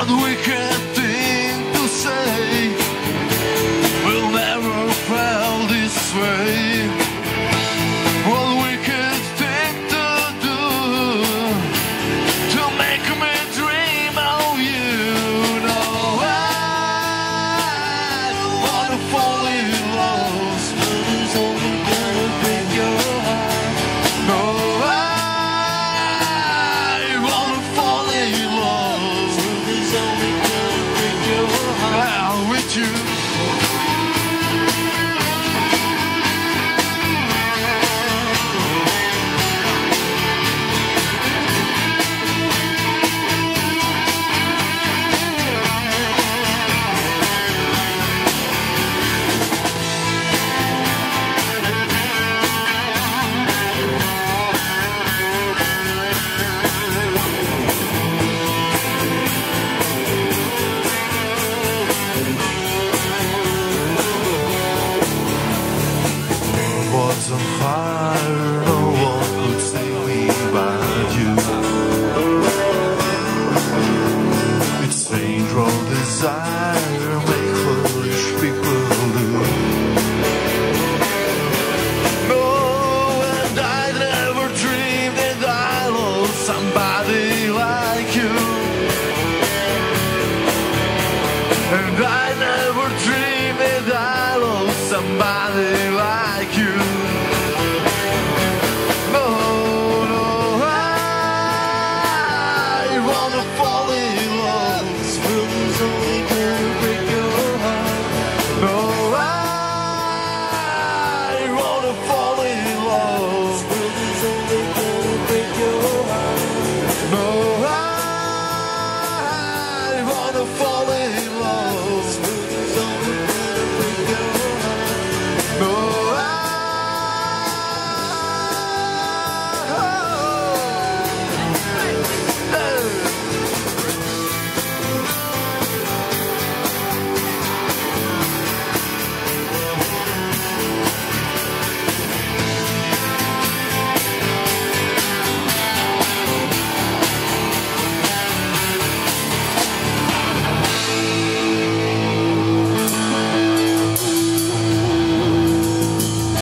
wicked thing to say. We'll never feel this way. What wicked thing to do to make me dream of you. No, I wanna fall in love, but it's only gonna break your heart. No, I wanna fall in love, but it's only gonna break your heart with you. Was on fire, no one could save me but you. It's strange what desire make foolish people do. No, and I never dreamed that I lost somebody like you. And I never dreamed that I lost somebody like you. No, no, I wanna fall